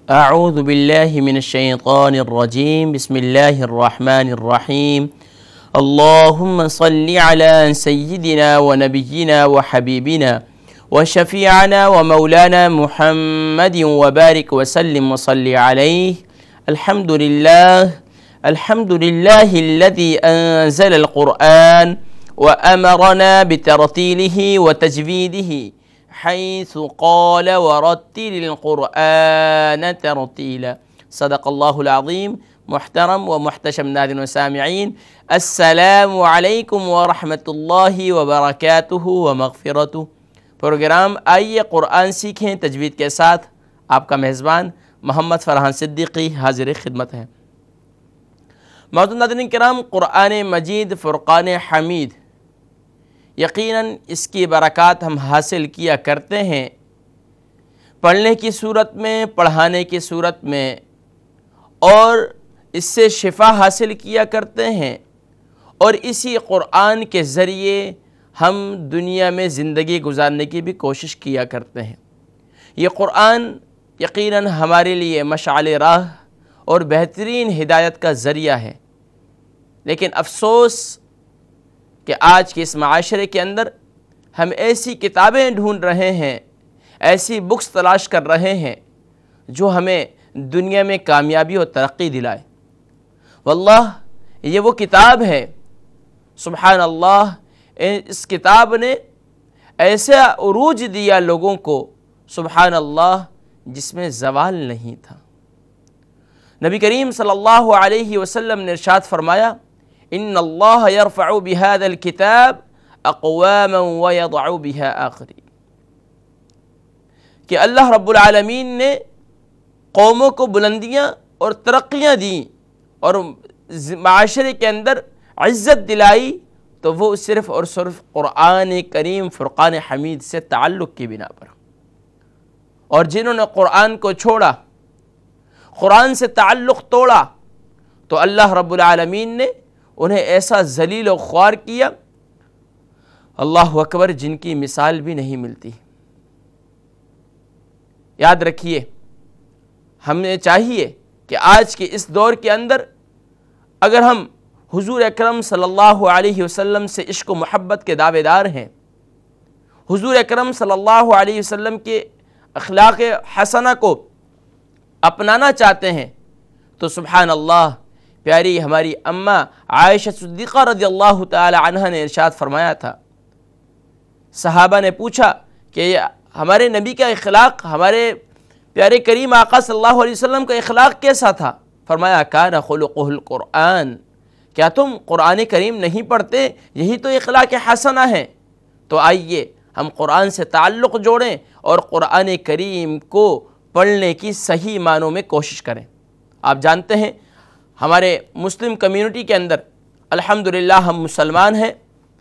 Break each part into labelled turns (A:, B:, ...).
A: اعوذ باللہ من الشیطان الرجیم بسم اللہ الرحمن الرحیم اللہم صلی علی سیدنا و نبینا و حبیبنا و شفیعنا و مولانا محمد و بارک وسلم و صلی علیہ الحمدللہ الذی انزل القرآن وأمرنا بترتيله وتجويده حيث قال ورتل القرآن ترتيلا صدق الله العظيم. محترم و محتشم ناظرین و سامعین، السلام علیکم ورحمۃ اللہ وبرکاتہ ومغفرتہ. پروگرام آئیے قرآن سیکھیں تجوید کے ساتھ، آپ کا میزبان محمد فرحان صدیقی حاضر خدمت ہے. معزز ناظرین کرام، قرآن مجید فرقان حمید، یقیناً اس کی برکات ہم حاصل کیا کرتے ہیں پڑھنے کی صورت میں، پڑھانے کی صورت میں، اور اس سے شفا حاصل کیا کرتے ہیں، اور اسی قرآن کے ذریعے ہم دنیا میں زندگی گزارنے کی بھی کوشش کیا کرتے ہیں. یہ قرآن یقیناً ہمارے لیے مشعل راہ اور بہترین ہدایت کا ذریعہ ہے. لیکن افسوس کہ آج کے اس معاشرے کے اندر ہم ایسی کتابیں ڈھونڈ رہے ہیں، ایسی بکس تلاش کر رہے ہیں جو ہمیں دنیا میں کامیابی اور ترقی دلائے. واللہ یہ وہ کتاب ہے، سبحان اللہ، اس کتاب نے ایسا عروج دیا لوگوں کو، سبحان اللہ، جس میں زوال نہیں تھا. نبی کریم صلی اللہ علیہ وسلم نے ارشاد فرمایا، ان اللہ یرفع بہذا الکتاب اقواما ویضع بہا آخرین، کہ اللہ رب العالمین نے قوموں کو بلندیاں اور ترقیاں دیں اور معاشرے کے اندر عزت دلائی، تو وہ صرف اور صرف قرآن کریم فرقان حمید سے تعلق کی بنا پر. اور جنہوں نے قرآن کو چھوڑا، قرآن سے تعلق توڑا، تو اللہ رب العالمین نے انہیں ایسا ذلیل و خوار کیا، اللہ اکبر، جن کی مثال بھی نہیں ملتی. یاد رکھیے، ہمیں چاہیے کہ آج کے اس دور کے اندر اگر ہم حضور اکرم صلی اللہ علیہ وسلم سے عشق و محبت کے دعوے دار ہیں، حضور اکرم صلی اللہ علیہ وسلم کے اخلاق حسنہ کو اپنانا چاہتے ہیں، تو سبحان اللہ، پیاری ہماری اماں عائشہ صدیقہ رضی اللہ تعالی عنہ نے ارشاد فرمایا تھا، صحابہ نے پوچھا کہ ہمارے نبی کا اخلاق، ہمارے پیارے کریم آقا صلی اللہ علیہ وسلم کا اخلاق کیسا تھا؟ فرمایا، کان خلقہ القرآن، کیا تم قرآن کریم نہیں پڑھتے؟ یہی تو اخلاق حسنہ ہے. تو آئیے ہم قرآن سے تعلق جوڑیں اور قرآن کریم کو پڑھنے کی صحیح معنوں میں کوشش کریں. آپ جانتے ہیں ہمارے مسلم کمیونٹی کے اندر الحمدللہ ہم مسلمان ہیں،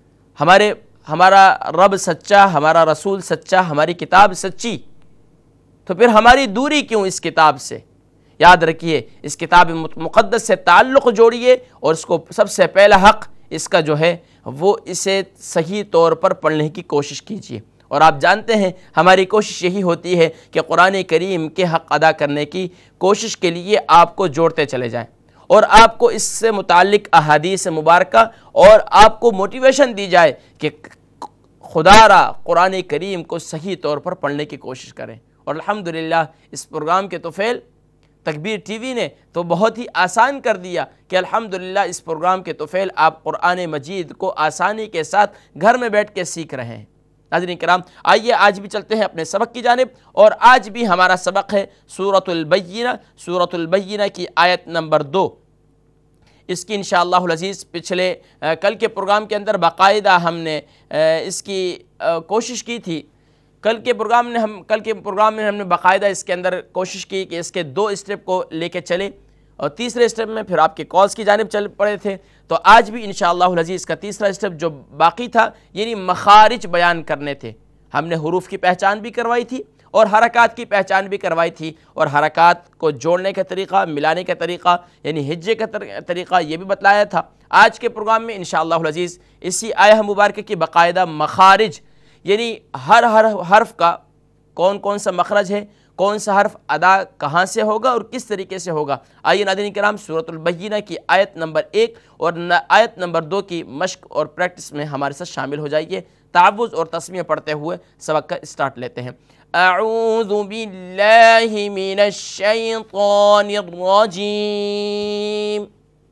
A: ہمارا رب سچا، ہمارا رسول سچا، ہماری کتاب سچی، تو پھر ہماری دوری کیوں اس کتاب سے؟ یاد رکھیے، اس کتاب مقدس سے تعلق جوڑیے، اور اس کو سب سے پہلا حق اس کا جو ہے وہ اسے صحیح طور پر پڑھنے کی کوشش کیجیے. اور آپ جانتے ہیں ہماری کوشش یہی ہوتی ہے کہ قرآن کریم کے حق ادا کرنے کی کوشش کے لیے آپ کو جوڑتے چلے جائیں، اور آپ کو اس سے متعلق احادیث مبارکہ اور آپ کو موٹیویشن دی جائے کہ خدا را قرآن کریم کو صحیح طور پر پڑھنے کی کوشش کریں. اور الحمدللہ اس پروگرام کے توفیل تکبیر ٹی وی نے تو بہت ہی آسان کر دیا کہ الحمدللہ اس پروگرام کے توفیل آپ قرآن مجید کو آسانی کے ساتھ گھر میں بیٹھ کے سیکھ رہے ہیں. ناظرین کرام، آئیے آج بھی چلتے ہیں اپنے سبق کی جانب، اور آج بھی ہمارا سبق ہے سورۃ البینہ، سورۃ البینہ کی آیت نمبر 2. اس کی انشاءاللہ العزیز پچھلے کل کے پروگرام کے اندر باقاعدہ ہم نے اس کی کوشش کی تھی. کل کے پروگرام میں ہم نے باقاعدہ اس کے اندر کوشش کی کہ اس کے 2 اسٹیپ کو لے کے چلے، اور تیسرے اسٹیپ میں پھر آپ کے کالز کی جانب چل پڑے تھے. تو آج بھی انشاءاللہ العزیز کا تیسرا اسٹیپ جو باقی تھا، یعنی مخارج بیان کرنے تھے. ہم نے حروف کی پہچان بھی کروائی تھی اور حرکات کی پہچان بھی کروائی تھی، اور حرکات کو جوڑنے کا طریقہ، ملانے کا طریقہ، یعنی ہجے کا طریقہ یہ بھی بتلایا تھا. آج کے پروگرام میں انشاءاللہ العزیز اسی آیہ مبارکہ کی باقاعدہ مخارج، یعنی ہر حرف کا کون کون سا مخرج ہے، کون سا حرف ادا کہاں سے ہوگا اور کس طریقے سے ہوگا۔ آئیے ناظرین کرام سورۃ البینہ کی آیت نمبر 1 اور آیت نمبر 2 کی مشق اور پریکٹس میں ہمارے ساتھ شامل ہو جائیے۔ تعوذ اور تسمیہ پڑھتے ہوئے سبق کا اسٹارٹ لیتے ہیں۔ اعوذ باللہ من الشیطان الرجیم،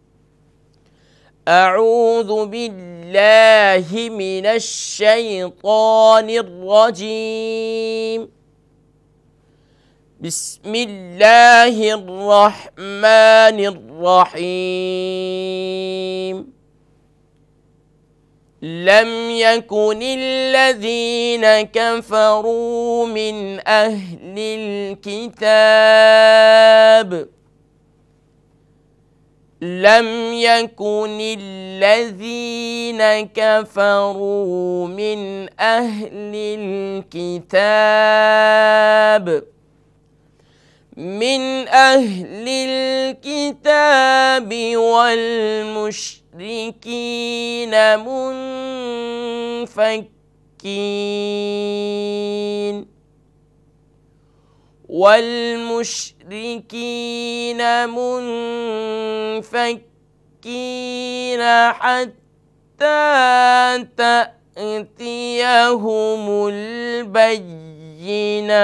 A: اعوذ باللہ من الشیطان الرجیم، بسم اللہ الرحمن الرحیم۔ لم يكن الذين كفروا من أهل الكتاب، لم يكن الذين كفروا من أهل الكتاب والمشركين منفكين حتى تأتيهم البينة،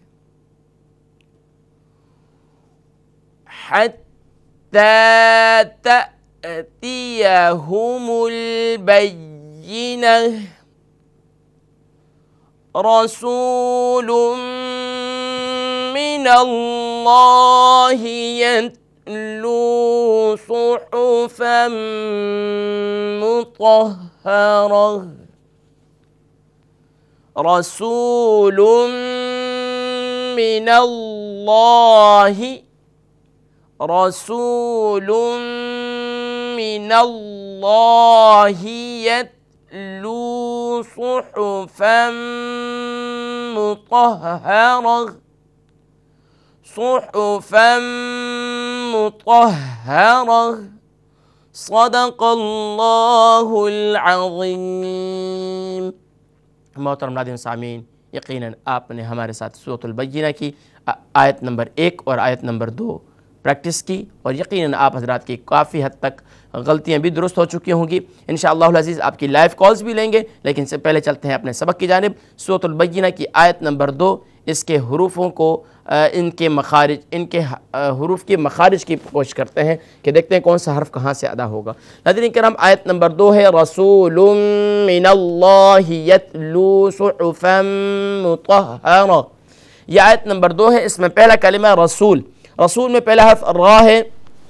A: حتى تأتيهم البينة، رسول من الله يتلو صحفا مطهرة، رسول من الله، رسول من الله يتلو صحفا مطهرة، صحفا مطهرة، صدق اللہ العظیم۔ محترم ناظرین سامعین، یقیناً آپ نے ہمارے ساتھ سورۃ البینہ کی آیت نمبر 1 اور آیت نمبر 2 پریکٹس کی، اور یقیناً آپ حضرات کی کافی حد تک غلطیاں بھی درست ہو چکی ہوں گی۔ انشاءاللہ العزیز آپ کی لائیو کالز بھی لیں گے، لیکن سے پہلے چلتے ہیں اپنے سبق کی جانب۔ سورۃ البینہ کی آیت نمبر 2، اس کے حروفوں کو ان کے حروف کے مخارج کی کوشش کرتے ہیں کہ دیکھتے ہیں کون سا حرف کہاں سے ادا ہوگا۔ ناظرین کرام آیت نمبر 2 ہے رسول من اللہ یتلو صحفا مطہرہ، یہ آیت نمبر 2 ہے۔ اس میں پہلا کلمہ رسول، رسول میں پہلا حرف را ہے۔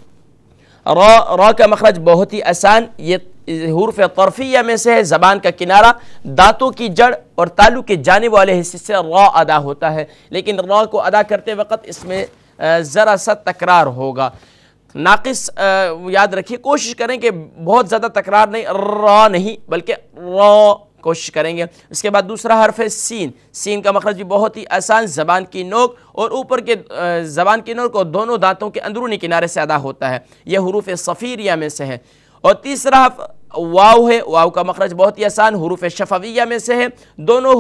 A: را کا مخرج بہت ہی آسان، یہ حروف طرفیہ میں سے ہے، زبان کا کنارہ، دانتوں کی جڑ اور تالو کے جانب والے حصے سے را ادا ہوتا ہے، لیکن را کو ادا کرتے وقت اس میں ذرا سا تکرار ہوگا۔ ناقص یاد رکھیے، کوشش کریں کہ بہت زیادہ تکرار نہیں، را نہیں بلکہ را کوشش کریں گے۔ اس کے بعد دوسرا حرف ہے سین، سین کا مخرج بھی بہت ہی آسان، زبان کی نوک اور اوپر کے زبان کی نوک اور دونوں دانتوں کے اندرونی کنارے سے ادا ہوتا ہے، یہ حروف صفیریہ میں سے ہے۔ اور تیسرا حرف واو ہے، واو کا مخرج بہت ہی آسان، حروف شفویہ میں سے ہے، دونوں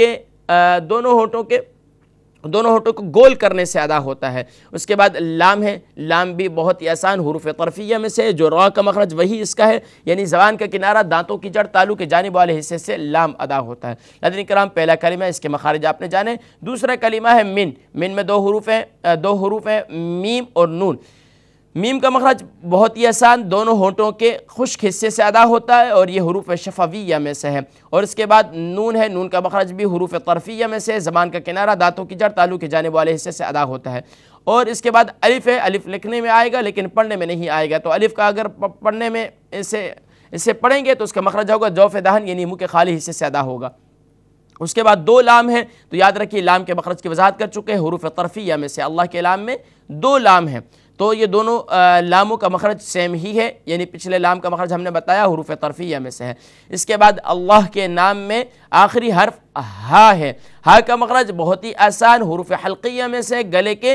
A: ہونٹوں کو گول کرنے سے ادا ہوتا ہے۔ اس کے بعد لام ہے، لام بھی بہت ہی آسان، حروف طرفیہ میں سے ہے، جو را کا مخرج وہی اس کا ہے، یعنی زبان کا کنارہ، دانتوں کی جڑ، تالو کے جانب والے حصے سے لام ادا ہوتا ہے۔ ناظرین کرام پہلا کلمہ، اس کے مخارج آپ نے جانے۔ دوسرا کلمہ ہے من، من میں دو حروف ہیں میم اور نون۔ میم کا مخرج بہت ہی آسان، دونوں ہونٹوں کے خشک حصے سے ادا ہوتا ہے اور یہ حروف شفویہ میں سے ہے۔ اور اس کے بعد نون ہے، نون کا مخرج بھی حروف طرفیہ میں سے ہے، زبان کا کنارہ، دانتوں کی جڑ، تالو کے جانب والے حصے سے ادا ہوتا ہے۔ اور اس کے بعد الف ہے، الف لکھنے میں آئے گا لیکن پڑھنے میں نہیں آئے گا، تو الف کا اگر پڑھنے میں اسے پڑھیں گے تو اس کا مخرج ہوگا جوف دہن، یعنی منہ کے خالی حصے سے ادا ہوگا۔ اس کے بعد دو لام ہیں، تو یاد رکھیے لام کے مخرج کی وضاحت کر چکے ہیں، حروف طرفیہ میں سے اللہ کے لام میں دو لام ہیں، تو یہ دونوں لاموں کا مخرج سیم ہی ہے، یعنی پچھلے لام کا مخرج ہم نے بتایا حروف طرفیہ میں سے ہے۔ اس کے بعد اللہ کے نام میں آخری حرف ہا ہے، ہا کا مخرج بہت ہی آسان، حروف حلقیہ میں سے گلے کے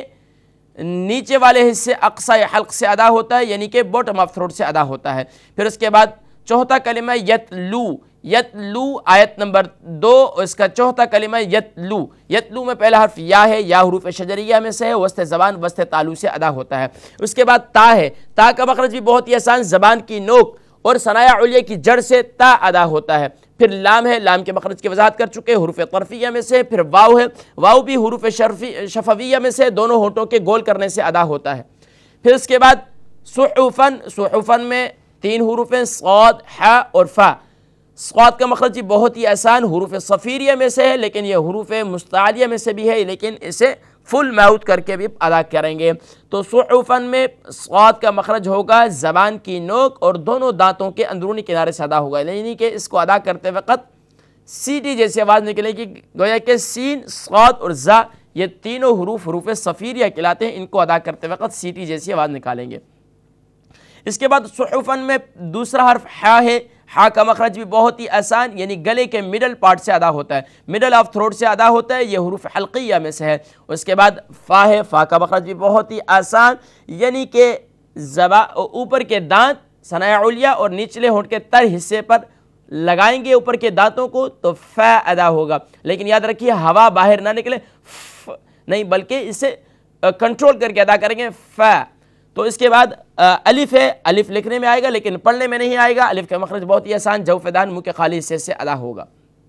A: نیچے والے حصے اقصی حلق سے ادا ہوتا ہے، یعنی کہ باٹم آف تھروٹ سے ادا ہوتا ہے۔ پھر اس کے بعد چوتھا کلمہ یتلو، یتلو آیت نمبر 2، اس کا چوتھا کلمہ یتلو، یتلو میں پہلا حرف یا ہے، یا حروف شجریہ میں سے ہے، وسط زبان وسط تالو سے ادا ہوتا ہے۔ اس کے بعد تا ہے، تا کا مخرج بھی بہت ہی آسان، زبان کی نوک اور ثنایا علیہ کی جڑ سے تا ادا ہوتا ہے۔ پھر لام ہے، لام کے مخرج کی وضاحت کر چکے، حروف طرفیہ میں سے۔ پھر واو ہے، واو بھی حروف شفویہ میں سے، دونوں ہونٹوں کے گول کرنے سے ادا ہوتا ہے۔ پھر اس کے بعد صحفن، صحفن میں 3 حروف ہیں، صاد، ح اور فا۔ صاد کا مخرج بہت ہی آسان، حروف صفیریہ میں سے ہے، لیکن یہ حروف مستعلیہ میں سے بھی ہے، لیکن اسے فل ماؤتھ کر کے بھی ادا کریں گے۔ تو صحفن میں صاد کا مخرج ہوگا زبان کی نوک اور دونوں دانتوں کے اندرونی کنارے سے ادا ہوگا، یعنی کہ اس کو ادا کرتے وقت سیٹی جیسی آواز نکلے گی، گویا کہ سین، صاد اور زا یہ تینوں حروف صفیریہ کہلاتے ہیں، ان کو ادا کرتے وقت سیٹی جیسی آواز نکالیں گے۔ اس کے بعد صحفن میں دوسرا حرف ح ہے، ح کا مخرج بھی بہت ہی آسان، یعنی گلے کے مڈل پارٹ سے ادا ہوتا ہے، مڈل آف تھروٹ سے ادا ہوتا ہے، یہ حروف حلقیہ میں سے ہے۔ اس کے بعد فا ہے، فا کا مخرج بھی بہت ہی آسان، یعنی کہ اوپر کے دانت ثنایا علیہ اور نچلے ہونٹ کے تر حصے پر لگائیں گے اوپر کے دانتوں کو تو فا ادا ہوگا، لیکن یاد رکھیے ہوا باہر نہ نکلے نہیں، بلکہ اسے کنٹرول کر کے ادا کریں گے فا۔ تو اس کے بعد الف ہے، الف لکھنے میں آئے گا لیکن پڑھنے میں نہیں آئے گا، الف کا مخرج بہت ہی آسان، جوف دان منہ کے خالی حصے سے ادا ہوگا۔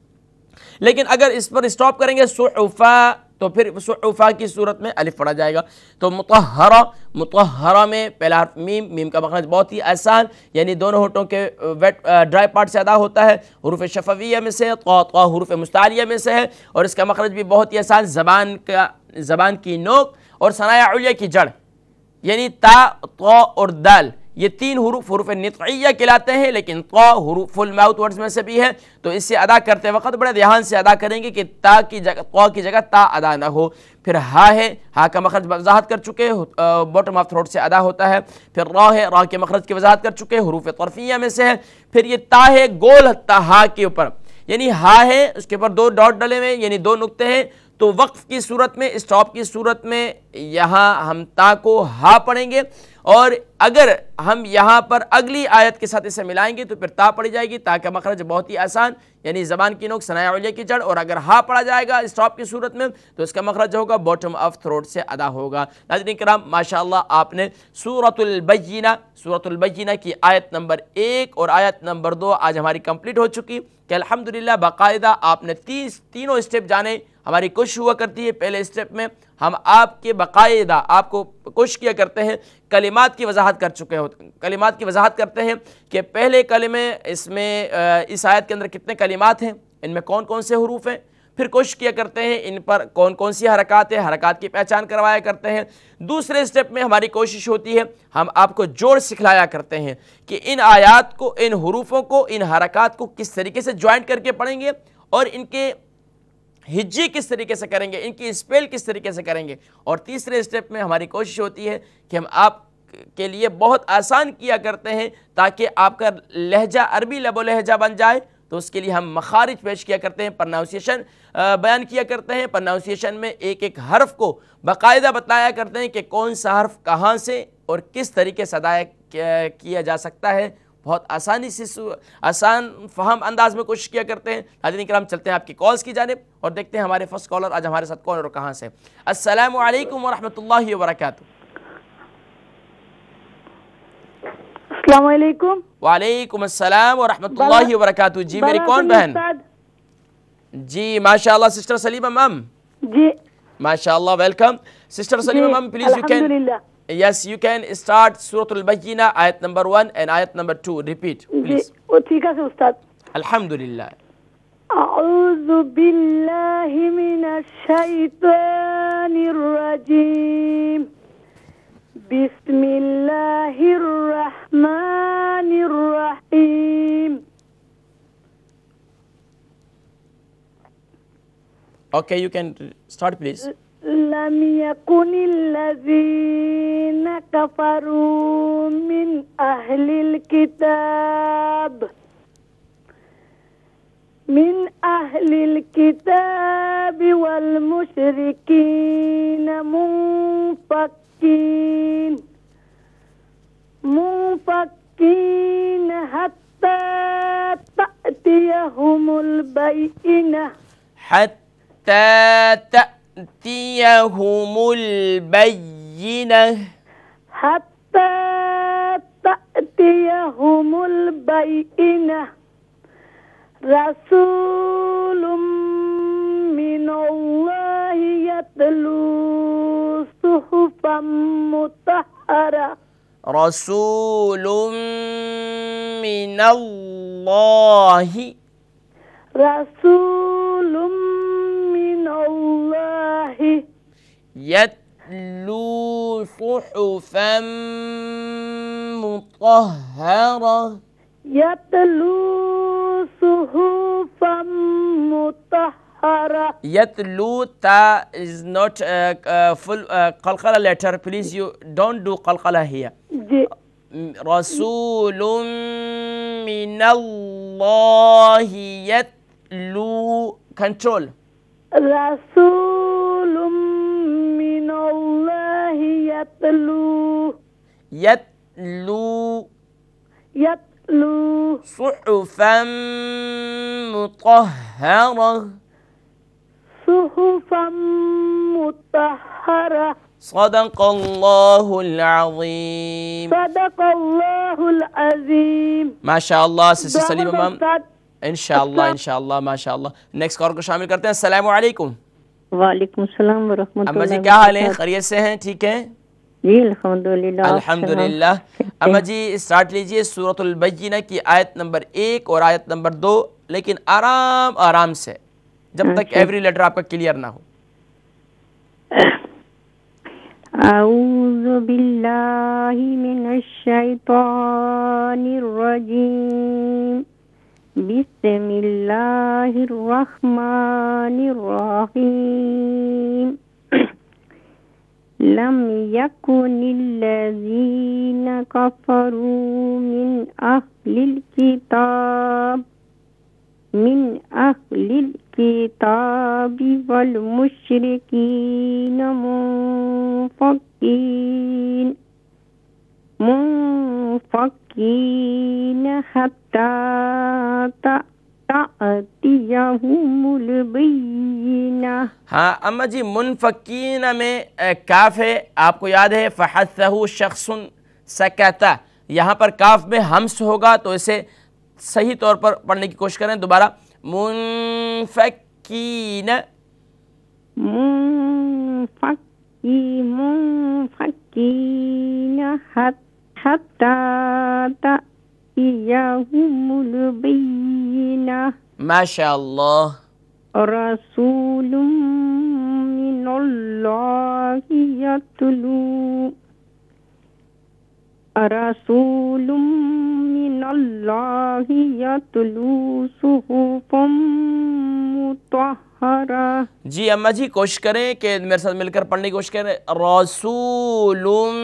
A: لیکن اگر اس پر اسٹاپ کریں گے صحفا تو پھر صحفا کی صورت میں الف پڑھا جائے گا۔ تو مطہرہ، مطہرہ میں پہلا حرف میم، میم کا مخرج بہت ہی آسان، یعنی دونوں ہونٹوں کے ڈرائی پارٹ سے ادا ہوتا ہے، حروف شفویہ میں سے، طا طا حروف مستعلیہ میں سے ہے، اور اس کا مخرج بھی بہت ہی آسان، زبان کی نوک اور ثنایا علیہ کی جڑ، یعنی تا، طا اور دال، یہ 3 حروف نطعیہ کہلاتے ہیں، لیکن طا حروف فل ماؤتھ ورڈز میں سے بھی ہے، تو اس سے ادا کرتے وقت بڑے دھیان سے ادا کریں گے کہ طا کی جگہ تا ادا نہ ہو۔ پھر ہا ہے، ہا کا مخرج وضاحت کر چکے، باٹم آف تھروٹ سے ادا ہوتا ہے۔ پھر را ہے، را کے مخرج کی وضاحت کر چکے، حروف طرفیہ میں سے ہے۔ پھر یہ تا ہے، گول تا ہا کے اوپر، یعنی ہا ہے اس کے اوپر 2 ڈاٹ ڈلے ہوئے، یعنی 2 نقطے ہیں، تو وقف کی صورت میں، اسٹاپ کی صورت میں یہاں ہم تا کو ہا پڑھیں گے، اور اگر ہم یہاں پر اگلی آیت کے ساتھ اسے ملائیں گے تو پھر تا پڑھی جائے گی۔ تا کا مخرج بہت ہی آسان، یعنی زبان کی نوک ثنایا علیہ کی جڑ، اور اگر ہا پڑھا جائے گا اسٹاپ کی صورت میں تو اس کا مخرج ہوگا باٹم آف تھروٹ سے ادا ہوگا۔ ناظرین کرام، ماشاءاللہ آپ نے سورۃ البینہ کی آیت نمبر 1 اور آیت نمبر 2 آج ہماری کمپلیٹ ہو چکی کہ الحمدللہ باقاعدہ آپ نے تینوں اسٹیپ جانے۔ ہماری کوشش ہوا کرتی ہے پہلے اسٹیپ میں ہم آپ کے باقاعدہ آپ کو کوشش کیا کرتے ہیں، کلمات کی وضاحت کرتے ہیں کہ پہلے کلمے اس میں اس آیت کے اندر کتنے کلمات ہیں، ان میں کون کون سے حروف ہیں، پھر کوشش کیا کرتے ہیں ان پر کون کون سی حرکات ہیں، حرکات کی پہچان کروایا کرتے ہیں۔ دوسرے اسٹیپ میں ہماری کوشش ہوتی ہے ہم آپ کو جوڑ سکھلایا کرتے ہیں کہ ان آیات کو، ان حروفوں کو، ان حرکات کو کس طریقے سے جوائنٹ کر کے پڑھیں گے، اور ان کے ہجی کس طریقے سے کریں گے، ان کی اسپیل کس طریقے سے کریں گے۔ اور تیسرے اسٹیپ میں ہماری کوشش ہوتی ہے کہ ہم آپ کے لیے بہت آسان کیا کرتے ہیں تاکہ آپ کا لہجہ عربی لب و لہجہ بن جائے، تو اس کے لیے ہم مخارج پیش کیا کرتے ہیں، پرناؤنسیشن بیان کیا کرتے ہیں۔ پرناؤنسیشن میں ایک ایک حرف کو باقاعدہ بتایا کرتے ہیں کہ کون سا حرف کہاں سے اور کس طریقے سے ادا کیا جا سکتا ہے، بہت آسانی سے آسان فہم انداز میں کوشش کیا کرتے ہیں۔ ناظرین کرام، چلتے ہیں آپ کی کالز کی جانب اور دیکھتے ہیں ہمارے فرسٹ کالر آج ہمارے ساتھ کون اور کہاں سے۔ السلام علیکم ورحمۃ اللہ وبرکاتہ۔
B: السلام علیکم۔
A: وعلیکم السلام ورحمۃ اللہ وبرکاتہ۔ جی میری کون بہن؟ جی ماشاءاللہ سسٹر سلیمہ میم۔
B: جی
A: ماشاءاللہ، welcome sister Salima ma'am, please you can Yes, you can start Surah Al-Bayyinah, ayat number 1 and ayat number 2. Repeat, please.
B: وہ ٹھیک ہے استاد۔
A: Alhamdulillah.
B: اعوذ باللہ من الشیطان الرجیم، بسم اللہ الرحمن الرحیم۔
A: Okay, you can start, please.
B: لم يكن الذين كفروا من أهل الكتاب والمشركين منفكين حتى تأتيهم البينة
A: حتى تأتيهم البينة
B: حتى تأتيهم البينة رسول من الله يتلو صحفا مطهرة
A: رسول من الله
B: رسول من الله
A: يتلو صحفا مطهرة
B: يتلو صحفا مطهرة.
A: Yatlu ta is not full qalqala letter. Please, you don't do qalqala here.
B: جي
A: Rasulun minallahi yatlu. Control.
B: رسول من الله يتلو
A: يتلو
B: يتلو
A: صحفا مطهرة
B: صحفا مطهرة.
A: صدق الله العظيم.
B: صدق الله العظيم.
A: माशाअल्लाह सिस्टर सलीमा मैम,
B: साथ
A: इंशाअल्लाह इंशाअल्लाह माशाअल्लाह. नेक्स्ट कॉल को शामिल करते हैं. अस्सलाम वालेकुम.
C: वालेकुम सलाम
A: अम्मा
C: वरहमतुल्लाह
A: जी क्या हाल है, खैरियत से हैं? ठीक है
C: जी अल्हम्दुलिल्लाह.
A: अल्हम्दुलिल्लाह. अम्मा जी स्टार्ट लीजिए सूरतुल बय्यिना की आयत नंबर 1 और आयत नंबर 2, लेकिन आराम आराम से, जब तक एवरी लेटर आपका क्लियर ना हो.
C: अऊज़ु बिल्लाहि मिनश शैतानिर रजीम. बिस्मिल्लाहिर रहमानिर रहीम. लम यकुनिल्लज़ीना कफ़रू मिन अहलिल किताबि वल मुश्रिकीन मुनफ़क्कीन हत्ता ताअतियहुमुल बय्यिना.
A: हाँ अम्मा जी, मुनफ़क्कीन में काफ है, आपको याद है फ़हस्सहु शख़्सुन सकता, यहाँ पर काफ में हम्स होगा, तो इसे सही तौर पर पढ़ने की कोशिश करें. दोबारा मुनफ़क्कीन
C: मुनफ़क्कीन हत्ता ताअतियहुमुल बय्यिना.
A: माशाअल्लाह.
C: रसूलुम मिनल्लाहि यतलू रसूलुम मिनल्लाहि यतलू सुहुफम मुतहहरा.
A: जी अम्मा जी कोशिश करें कि मेरे साथ मिलकर पढ़ने की कोशिश करें. रसूलुम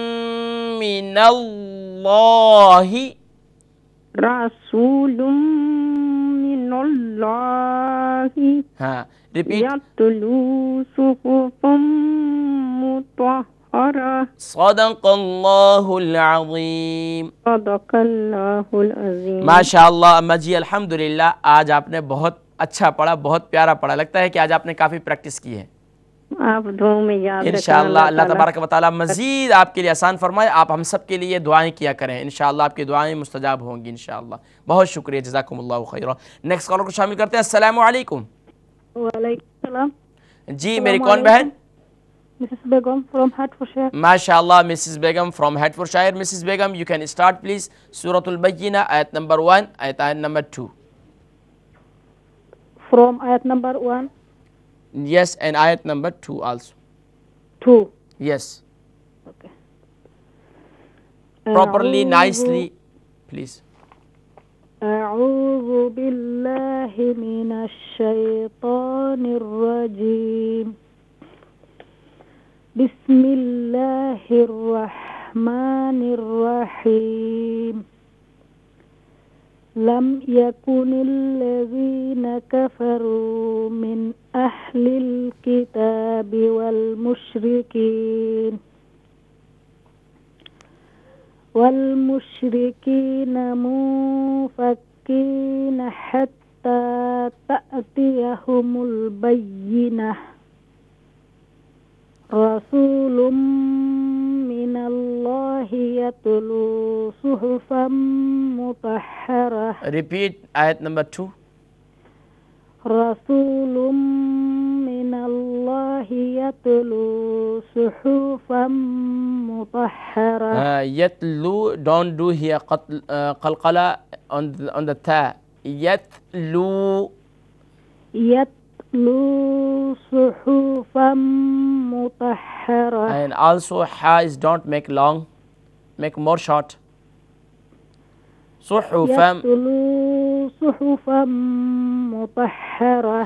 A: मिनल्लाहि
C: रसूलुम मिनल्लाहि
A: हाँ रिपीट.
C: यतलू सुहुफम मुतहहरा.
A: सदक़ल्लाहुल अज़ीम.
C: सदक़ल्लाहुल अज़ीम.
A: माशाअल्लाह अम्मा जी अल्हम्दुलिल्लाह, आज आपने बहुत अच्छा पढ़ा, बहुत प्यारा पढ़ा. लगता है कि आज आपने काफ़ी प्रैक्टिस की है.
C: आप दुआ में याद रखना.
A: इंशाअल्लाह अल्लाह तबारक व तआला मज़ीद आपके लिए आसान फरमाए. आप हम सब के लिए दुआएं किया करें, इंशाअल्लाह आपकी दुआएं मुस्तजाब होंगी इंशाअल्लाह. बहुत शुक्रिया, जज़ाकुमुल्लाहु खैरा. नेक्स्ट कॉलर को शामिल करते हैं. अस्सलामु अलैकुम.
B: वालेकुम सलाम.
A: जी मेरी कौन बहन?
B: Mrs Begum from Hertfordshire.
A: माशाअल्लाह Mrs Begum from Hertfordshire. Mrs Begum you can start please. सूरतुल बय्यिना आयत नंबर 1, आयत नंबर 2.
B: फ्रॉम आयत number 1
A: Yes, and ayat number 2 also.
B: 2.
A: Yes.
B: Okay.
A: Properly, nicely, please.
B: أعوذ بالله من الشيطان الرجيم. بسم الله الرحمن الرحيم. لم يكن الذين كفروا من أهل الكتاب والمشركين منفكين حتى تأتيهم البينة رسول من الله يتلو صحفا مطهرة.
A: Repeat ayat number 2.
B: رسول من الله يتلو صحفا مطهرة.
A: Yatlu, don't do here qalqala on the ta. Yatlu.
B: يتلو صحفا مطهرة.
A: And also ha is don't make long, make more short. Suhufan
B: يتلو صحفا مطهرة.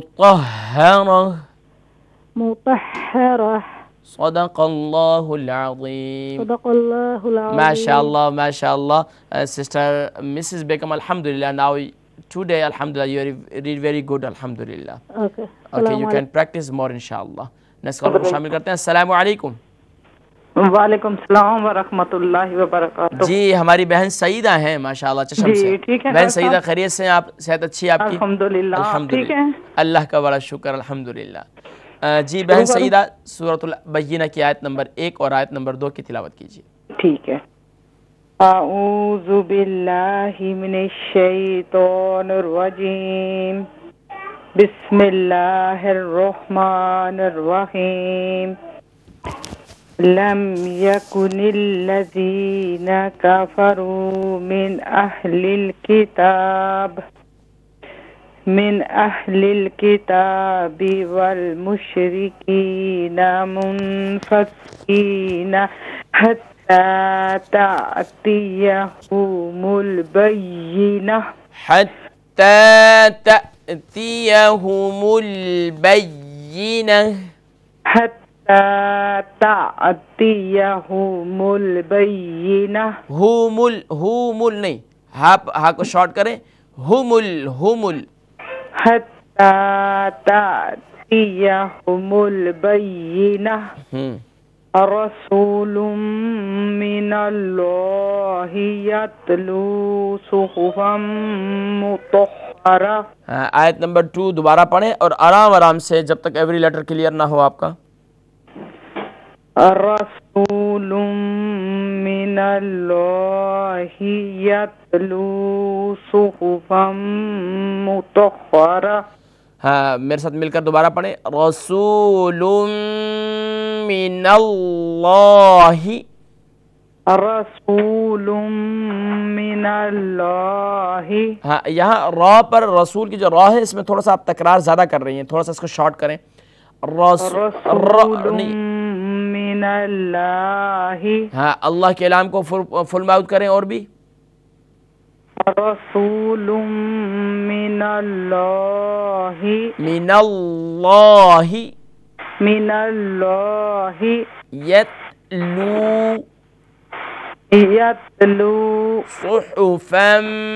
B: مطهرة.
A: صدق الله العظيم.
B: صدق الله العظيم.
A: MashaAllah, MashaAllah. Sister Mrs. Begum, Alhamdulillah. Now today, Alhamdulillah, you read very good, Alhamdulillah.
B: Okay.
A: Okay, you can practice more, inshallah. Next call کو شامل کرتے ہیں. السلام علیکم.
D: وعلیکم السلام ورحمۃ اللہ وبرکاتہ.
A: جی ہماری بہن سعیدہ ہیں ماشاءاللہ چشم سے.
D: ٹھیک ہے
A: بہن سعیدہ خیریت سے ہیں آپ؟ صحت اچھی ہے آپ کی؟
D: الحمدللہ ٹھیک ہے
A: اللہ کا بڑا شکر الحمدللہ. جی بہن سعیدہ سورۃ البینہ کی آیت نمبر 1 اور آیت نمبر 2 کی تلاوت کیجیے.
D: ٹھیک ہے. اعوذ باللہ من الشیطان الرجیم بسم اللہ الرحمن الرحیم. لم يكن الذين كفروا من أهل الكتاب والمشركين منفكين حتى تأتيهم البينة.
A: حتى تأتيهم البينة.
D: تأتيهم البينة.
A: ہومل نہیں، ہا کو شارٹ کریں. ہومل.
D: حتى تأتيهم البينة. رسول من الله يتلو صحفا مطهرة.
A: آیت نمبر 2 دوبارہ پڑھیں اور آرام سے جب تک ایوری لیٹر کلیئر نہ ہو آپ کا.
D: رسول من اللہ یتلو صحفا مطہرہ.
A: ہاں میرے ساتھ مل کر دوبارہ پڑھیں. رسول من اللہ.
D: رسول من اللہ.
A: ہاں یہاں را پر رسول کی جو را ہے اس میں تھوڑا سا آپ تکرار زیادہ کر رہی ہیں، تھوڑا سا اس کو شارٹ کریں.
D: رسول من اللہ.
A: ہاں اللہ کے اعلان کو فل ماؤتھ کریں اور بھی.
D: رسول من اللہ.
A: من اللہ.
D: من اللہ.
A: یتلو.
D: یتلو.
A: صحفا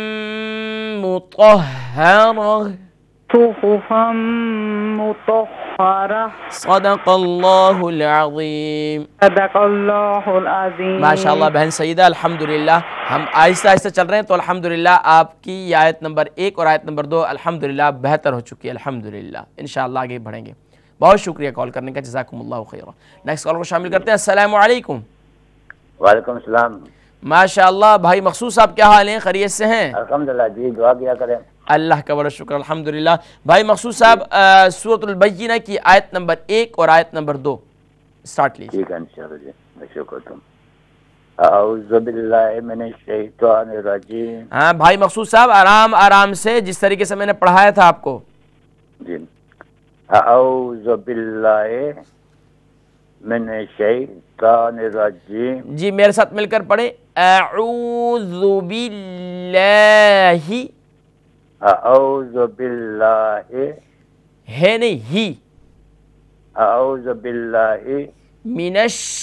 A: مطہرہ.
D: صحفا مطہرہ.
A: صدق اللہ العظیم.
D: صدق اللہ العظیم.
A: ماشاءاللہ بہن سعیدہ الحمدللہ ہم آہستہ آہستہ چل رہے ہیں تو الحمدللہ آپ کی یہ آیت نمبر 1 اور آیت نمبر 2 الحمدللہ بہتر ہو چکی ہے الحمدللہ. انشاءاللہ آگے بڑھیں گے. بہت شکریہ کال کرنے کا، جزاکم اللہ خیرا. نیکسٹ کال کو شامل کرتے ہیں. السلام علیکم.
E: وعلیکم السلام.
A: ماشاءاللہ بھائی مخصوص صاحب کیا حال ہیں؟ خیریت سے ہیں؟
E: الحمدللہ جی دعا کیا کریں.
A: اللہ کا بڑا شکر الحمدللہ. بھائی مخصوص صاحب سورۃ البینہ کی آیت نمبر 1 اور آیت نمبر 2 اسٹارٹ لیجیے.
E: ٹھیک ہے انشاءاللہ جی میں شکر تم. اعوذ باللہ من الشیطان الرجیم.
A: ہاں بھائی مخصوص صاحب آرام سے جس طریقے سے میں نے پڑھایا تھا آپ کو.
E: جی اعوذ باللہ من الشیطان الرجیم.
A: جی میرے ساتھ مل کر پڑھیں. اعوذ باللہ.
E: اعوذ باللہ.
A: ہے نہیں ہی.
E: اعوذ باللہ
A: من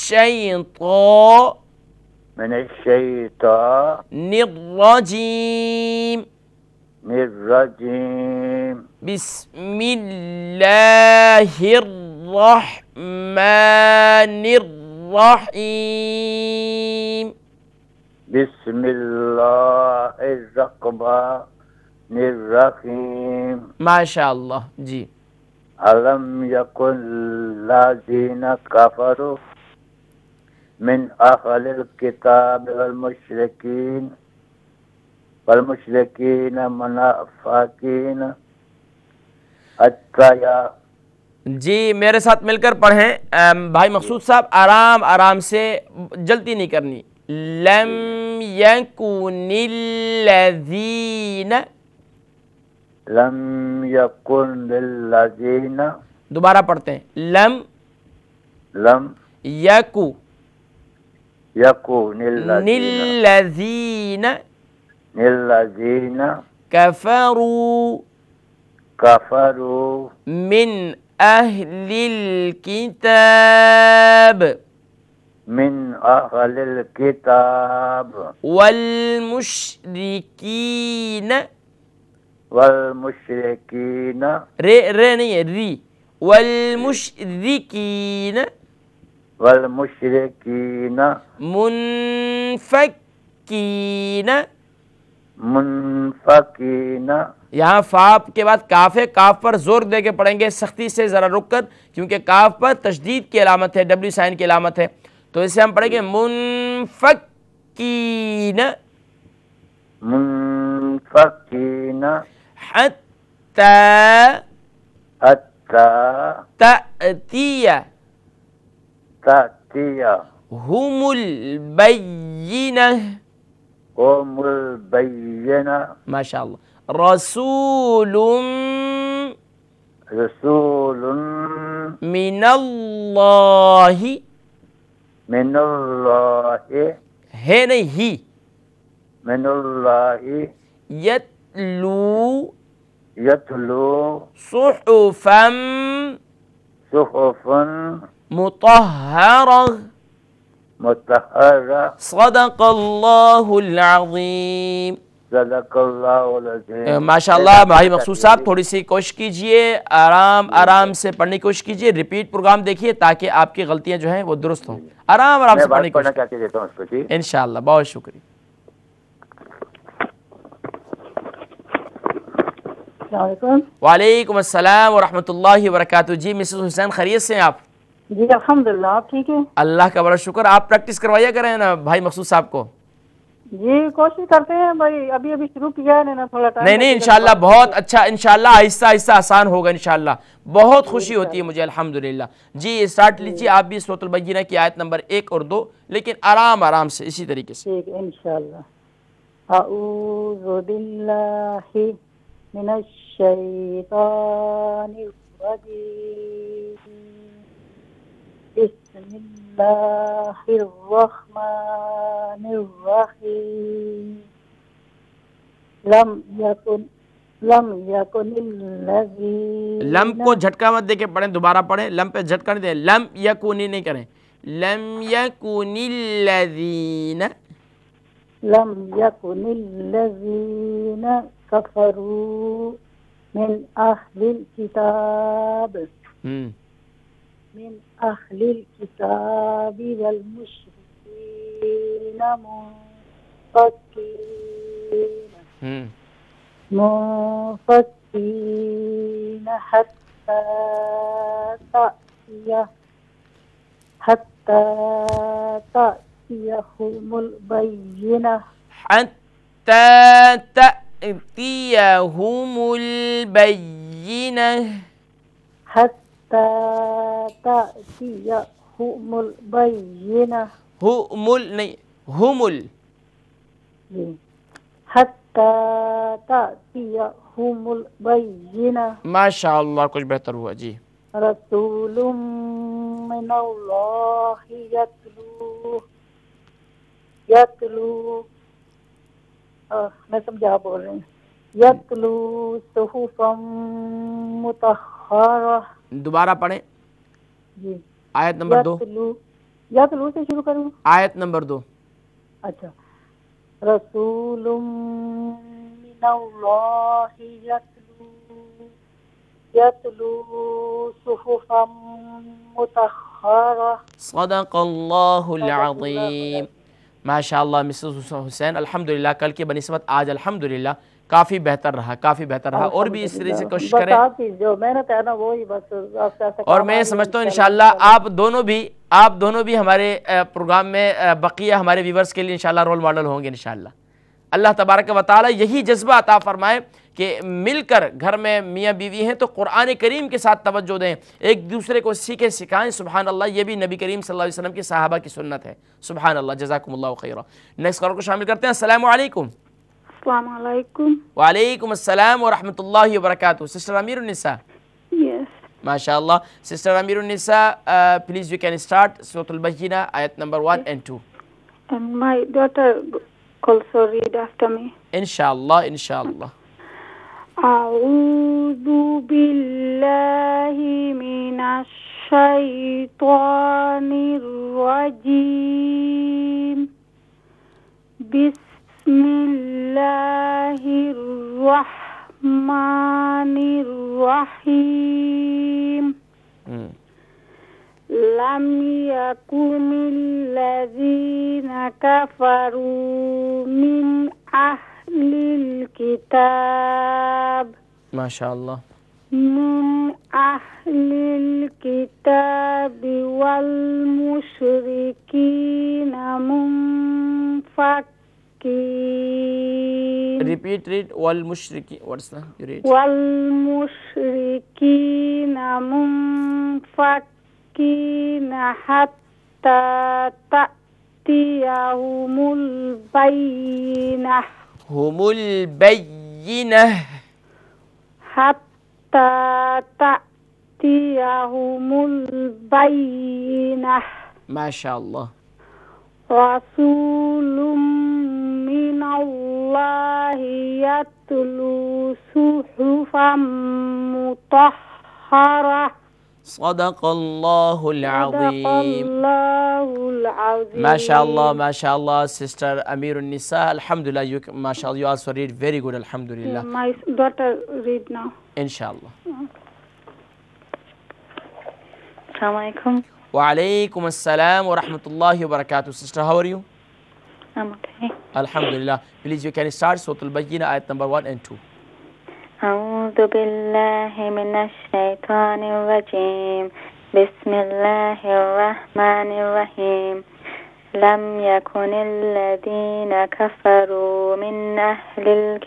A: الشیطان الرجیم. بسم اللہ الرحمن الرحیم.
E: بسم اللہ الرحمن الرحیم.
A: ماشاءاللہ جی.
E: علم یکن الذین کفروا من اہل الکتاب والمشرکین منافقین حتی یا.
A: جی میرے ساتھ مل کر پڑھیں بھائی مقصود صاحب، آرام آرام سے، جلدی نہیں کرنی. لم یکن الذین،
E: لم یکن للذین،
A: دوبارہ پڑھتے ہیں. لم
E: لم
A: یکو
E: یکن الذین
A: الذین کفروا
E: کفروا
A: من اہل الکتاب
E: من اہل الکتاب
A: والمشرکین،
E: والمشرکین،
A: رے نہیں ہے، ری، والمشرکین
E: والمشرکین
A: منفکین.
E: منفکین.
A: یہاں فاپ کے بعد کاف ہے، کاف پر زور دے کے پڑھیں گے، سختی سے ذرا رک کر، کیونکہ کاف پر تشدید کی علامت ہے، ڈبلیو سائن کی علامت ہے، تو اسے ہم پڑھیں گے منفکین
E: منفکین
A: حتی
E: حتی
A: تأتی
E: تأتی
A: ہم البینہ.
E: قوم البینہ.
A: ماشاءاللہ. رسول
E: رسول
A: من اللہ،
E: من اللہ،
A: ہے نہیں ہی،
E: من اللہ،
A: یتلو
E: یتلو
A: صحفا
E: صحفا
A: مطہرہ.
E: مطہرہ.
A: صدق اللہ العظیم.
E: صدق اللہ العظیم.
A: ماشاءاللہ بھائی مقصود صاحب، تھوڑی سی کوشش کیجئے، آرام آرام سے پڑھنے کی کوشش کیجئے، ریپیٹ پروگرام دیکھیے تاکہ آپ کی غلطیاں جو ہیں وہ درست ہوں. آرام آرام سے پڑھنے کی کوشش
E: کیا دیتا ہوں اس کو. جی
A: انشاءاللہ. بہت شکریہ.
B: السلام علیکم.
A: وعلیکم السلام ورحمۃ اللہ وبرکاتہ. جی مسز حسین، خیریت سے ہیں آپ؟
B: جی الحمدللہ، آپ ٹھیک ہیں؟
A: اللہ کا بڑا شکر. آپ پریکٹس کروایا کریں نا بھائی مقصود صاحب کو.
B: جی کوشش کرتے ہیں بھائی، ابھی شروع کیا ہے نا، تھوڑا ٹائم.
A: نہیں انشاءاللہ بہت اچھا، انشاءاللہ آہستہ آہستہ آسان ہوگا انشاءاللہ. بہت خوشی ہوتی ہے مجھے الحمدللہ. جی اسٹارٹ لیجیے آپ بھی سورۃ البینہ کی آیت نمبر 1 اور 2، لیکن آرام آرام سے اسی طریقے سے.
B: ٹھیک ہے انشاءاللہ. اعوذ باللہ من الشیطان الرجیم. بسم اللہ الرحمن الرحیم. لم یکن الذین،
A: لم کو جھٹکا مت دے کے پڑھیں، دوبارہ پڑھیں. لم پہ جھٹکا نہیں دیں، لم یکونی نہیں کریں. لم یکن الذین،
B: لم یکن الذین کفروا من اہل الکتاب من اہل الکتاب والمشرکین منفکین حتی تأتیہم البینہ.
A: حتی تأتیہم البینہ.
B: حتی تأتیہم البینہ.
A: نہیں ہم
B: جی حتی تأتیہم البینہ.
A: ماشاءاللہ کچھ بہتر ہوا. جی
B: رسول من اللہ یتلو میں سمجھا بول رہے ہیں. یتلو صحفا مطہرہ.
A: دوبارہ پڑھیں.
B: جی
A: آیت نمبر 2.
B: یتلو سے شروع کروں.
A: آیت نمبر 2.
B: اچھا. رسول من اللہ یتلو صحفا مطہرہ.
A: صدق اللہ العظیم. ماشاءاللہ مسز حسین، الحمدللہ کل کے بنسبت آج الحمدللہ کافی بہتر رہا، کافی بہتر رہا، اور بھی اس طرح سے کوشش
B: بس
A: کریں.
B: آپ کی جو محنت ہے نا وہی بس
A: اور میں سمجھتا ہوں انشاءاللہ آپ دونوں بھی ہمارے پروگرام میں بقیہ ہمارے ویورز کے لیے انشاءاللہ رول ماڈل ہوں گے انشاءاللہ. اللہ تبارک و تعالی یہی جذبہ عطا فرمائے کہ مل کر گھر میں میاں بیوی ہیں تو قرآن کریم کے ساتھ توجہ دیں، ایک دوسرے کو سیکھیں سکھائیں. سبحان اللہ، یہ بھی نبی کریم صلی اللہ علیہ وسلم کے صحابہ کی سنت ہے. سبحان اللہ، جزاکم اللہ خیرہ. نیکسٹ کالر کو شامل کرتے ہیں. السلام علیکم.
C: السلام علیکم.
A: وعلیکم السلام ورحمۃ اللہ وبرکاتہ. سسٹر امیر النساء.
C: Yes.
A: MashaAllah. Sister Amir Nisa, please you can start Surah Al-Bayyinah, ayat number 1 and 2.
C: And my daughter also read after me.
A: Inshallah, inshallah.
C: أعوذ بالله من الشيطان الرجيم. بسم الله الرحمن الرحيم. لم يكن الذين كفروا من أهل الكتاب من أهل الكتاب والمشركين منفكين.
A: Repeat, read. والمشركين. What's that? You read.
C: والمشركين منفكين حتى تأتيهم البينة.
A: هم البينة.
C: حتى تأتيهم البينة.
A: ما شاء الله.
C: رسول من الله يتلو صحفا مطهرة.
A: صدق الله العظيم.
C: صدق الله العظيم.
A: ما شاء الله, Sister Amir Nisa. Alhamdulillah, you also read very good. Alhamdulillah.
C: My daughter read now.
A: Inshallah.
F: Assalamu alaikum.
A: Wa alaikum assalam wa rahmatullahi wa barakatuh. Sister, how are you?
F: I'm okay.
A: Alhamdulillah. Please, you can start Surah Al-Bayyinah, ayat number 1 and 2.
F: أعوذ بالله من الشيطان الرجيم. بسم الله الرحمن الرحيم. لم يكن الذين كفروا من أهل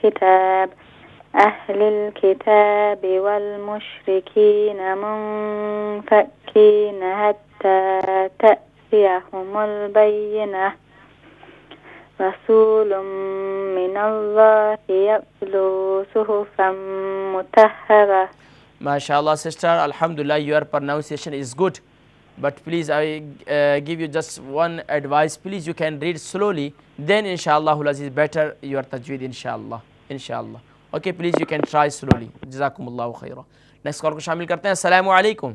F: الكتاب والمشركين منفكين حتى تأتيهم البينة. رسول من الله يتلو صحفا مطهرة.
A: MashaAllah, sister. Alhamdulillah, your pronunciation is good. But please, I give you just one advice. Please, you can read slowly. Then, inshallah, is better your tajweed, inshallah. Inshallah. Okay, please, you can try slowly. Jazakumullahu khaira. Next call ko shamil karte hain. Assalamu alaikum.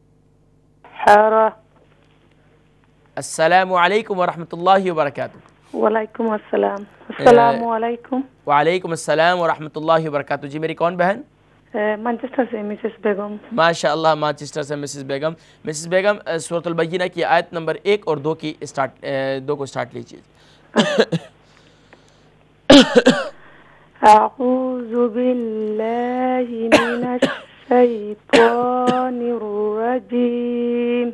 A: Assalamu alaikum wa rahmatullahi wa barakatuh.
C: وعلیکم السلام. السلام علیکم.
A: وعلیکم السلام ورحمۃ اللہ وبرکاتہ. جی میری کون بہن؟
C: مانچسٹر سے مسز بیگم.
A: ماشاء اللہ, مانچسٹر سے مسز بیگم. مسز بیگم, سورۃ البینہ کی آیت نمبر 1 اور 2 کو اسٹارٹ لیجیے.
C: اعوذ باللہ من الشیطان الرجیم.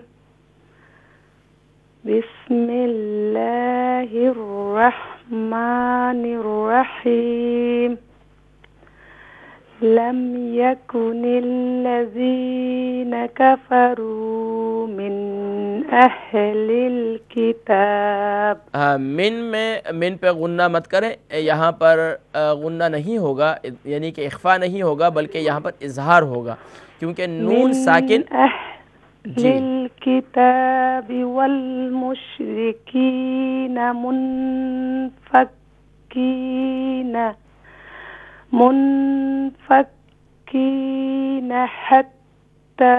C: بسم اللہ الرحمن الرحیم. لم يكن الذين كفروا من اہل الکتاب.
A: من پہ غنہ مت کریں, یہاں پر غنہ نہیں ہوگا, یعنی کہ اخفا نہیں ہوگا, بلکہ یہاں پر اظہار ہوگا, کیونکہ نون ساکن.
C: للکتاب والمشرکین منفکین حتی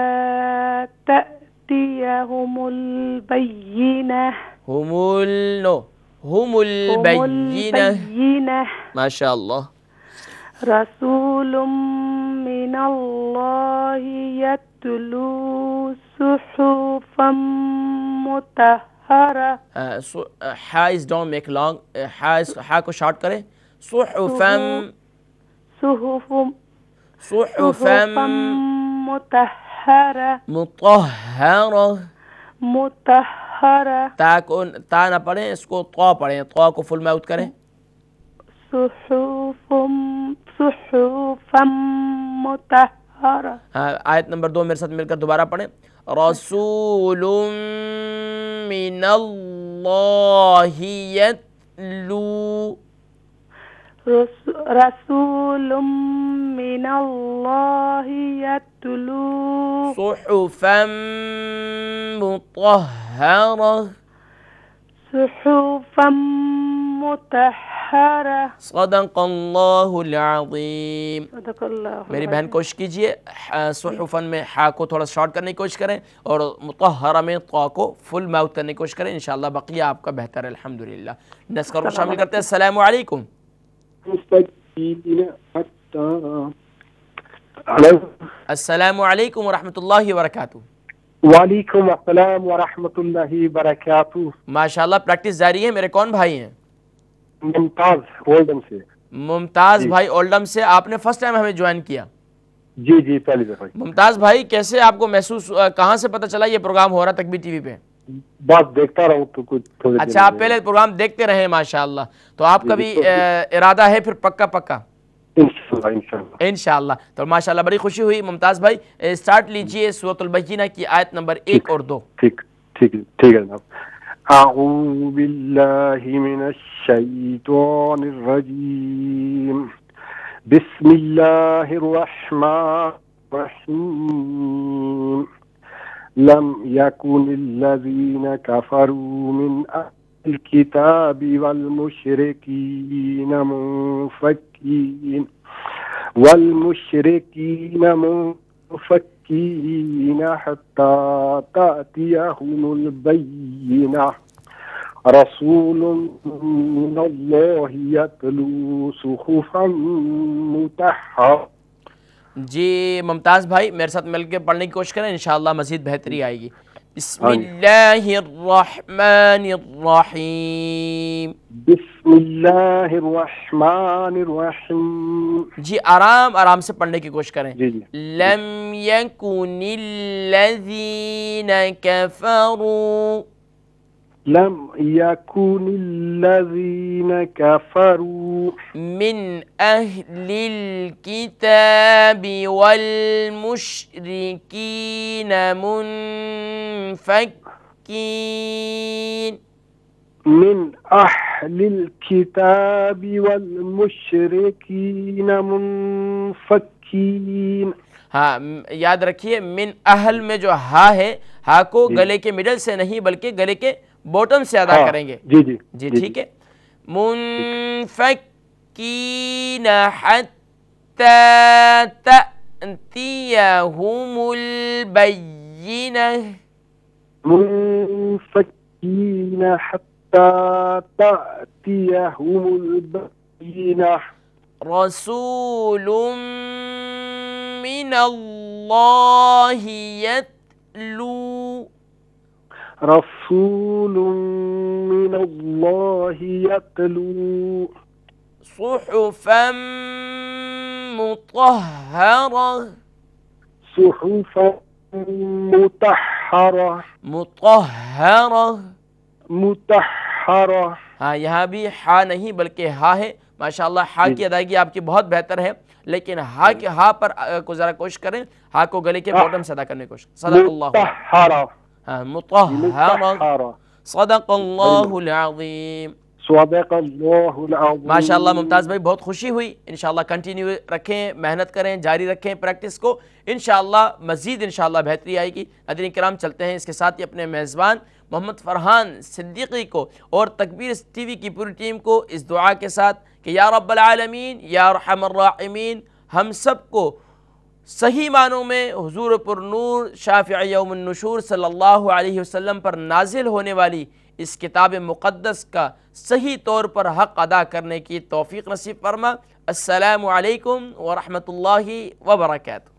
C: تأتیہم البینہ.
A: هم البینہ. ماشاءاللہ.
C: رسول من اللہ یتلو صحفا مطہرہ.
A: ہا از ڈونٹ میک لانگ, ہا کو شارٹ کریں. صحفا صحفا مطہرہ تا نہ پڑھیں، اس کو طا پڑھیں، طا کو فل میوت کریں.
C: صحفا مطہرہ.
A: ہاں آیت نمبر 2 میرے ساتھ مل کر دوبارہ پڑھیں. رسول من اللہ یتلو.
C: رسول من اللہ یتلو.
A: صحفا مطہرہ.
C: صحفا مطہرہ.
A: صدق اللہ العظیم.
C: صدق اللہ.
A: میری بہن کوشش کیجئے صحفن میں ہا کو تھوڑا شارٹ کرنے کی کوشش کریں اور مطہرہ میں طا کو فل میوت کرنے کی کوشش کریں، انشاءاللہ بقیہ آپ کا بہتر ہے الحمدللہ. نسخہ کو شامل کرتے ہیں. السلام علیکم. السلام علیکم ورحمۃ اللہ وبرکاتہ.
G: وعلیکم السلام ورحمۃ اللہ وبرکاتہ.
A: ماشاءاللہ پریکٹس جاری ہے. میرے کون بھائی ہیں؟
G: ممتاز اولڈم سے.
A: ممتاز بھائی اولڈم سے. آپ نے فرسٹ ٹائم ہمیں جوائن کیا؟
G: جی جی پہلی دفعہ.
A: ممتاز بھائی کیسے آپ کو محسوس، کہاں سے پتہ چلا یہ پروگرام ہو رہا تکبیر ٹی وی پہ؟
G: بس دیکھتا رہا ہوں تو کچھ تھوڑے.
A: اچھا آپ پہلے پروگرام دیکھتے رہے ماشاءاللہ، تو آپ کا بھی ارادہ ہے پھر پکا؟
G: انشاءاللہ.
A: انشاءاللہ. تو ماشاءاللہ بڑی خوشی ہوئی. ممتاز بھائی سٹارٹ لیجئے سورۃ البینہ کی آیت نمبر 1 اور 2.
G: ٹھیک ہے جناب. اعوذ باللہ من الشیطان الرجیم. بسم اللہ الرحمن الرحیم. لم يكن الذين كفروا من أهل الكتاب والمشركين منفكين حتى تأتيهم البينة. رسول من الله يتلو صحفا مطهرة.
A: جی ممتاز بھائی میرے ساتھ مل کے پڑھنے کی کوشش کریں، انشاءاللہ مزید بہتری آئے گی. بسم اللہ الرحمن الرحیم.
G: بسم اللہ الرحمن الرحیم.
A: جی آرام سے پڑھنے کی کوشش کریں.
G: جی جی.
A: لم یکن الذین کفروا.
G: لم يكن الذين كفروا
A: من أهل الكتاب والمشركين منفكين.
G: من أهل الكتاب والمشركين منفكين.
A: ہاں یاد رکھیے من اہل میں جو ہا ہے، ہا کو گلے کے مڈل سے نہیں بلکہ گلے کے بوٹم سے ادا کریں گے.
G: جی جی
A: جی ٹھیک ہے. منفکین حتی تأتیہم البینہ.
G: منفکین حتی تأتیہم البینہ.
A: رسول من اللہ یتلو.
G: رسول من اللہ یتلو.
A: صحفا مطہرہ.
G: صحفا مطہرہ. مطہرہ.
A: ہاں یہاں بھی ہا نہیں بلکہ ہا ہے. ماشاءاللہ ہا کی ادائیگی آپ کی بہت بہتر ہے، لیکن ہا پر کو ذرا کوشش کریں، ہا کو گلے کے باٹم سے ادا کرنے کی کوشش. صدق اللہ. مطہرہ. صدق اللہ العظیم.
G: صدق اللہ العظیم.
A: ماشاءاللہ ممتاز بھائی بہت خوشی ہوئی. انشاءاللہ کنٹینیو رکھیں، محنت کریں، جاری رکھیں پریکٹس کو. انشاءاللہ مزید انشاءاللہ بہتری آئے گی. ناظرین کرام چلتے ہیں اس کے ساتھ ہی اپنے میزبان محمد فرحان صدیقی کو اور تکبیر ٹی وی کی پوری ٹیم کو اس دعا کے ساتھ کہ یا رب العالمین یا ارحم الراحمین ہم سب کو صحیح معنوں میں حضور پر نور شافع یوم النشور صلی اللہ علیہ وسلم پر نازل ہونے والی اس کتاب مقدس کا صحیح طور پر حق ادا کرنے کی توفیق نصیب فرما. السلام علیکم ورحمۃ اللہ وبرکاتہ.